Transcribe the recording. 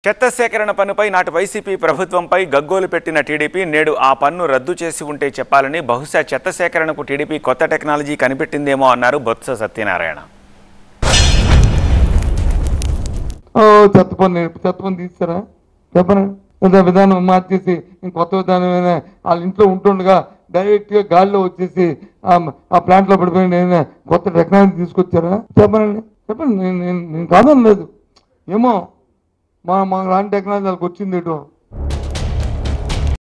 చెత్త సేకరణ పన్నుపై నాటి వైసీపీ ప్రభుత్వంపై గగ్గోలు పెట్టిన టీడీపీ నేడు ఆ పన్ను రద్దు చేసి ఉంటే చెప్పాలని బహుశా చెత్త సేకరణకు టీడీపీ కొత్త టెక్నాలజీ కనిపెట్టిందేమో అన్నారు బొత్స సత్యనారాయణ. చెత్త పన్ను తీస్తారా చెప్పండి. విధానం మార్చేసి కొత్త విధానం వాళ్ళ ఇంట్లో ఉంటుండగా డైరెక్ట్గా గాలిలో వచ్చేసి ఆ ప్లాంట్లో పడిపోయి నేను కొత్త టెక్నాలజీ తీసుకొచ్చారా చెప్పండి. నేను కాదని లేదు ఏమో మా లాంటి టెక్నాలజీ వాళ్ళకి వచ్చింది ఏటో.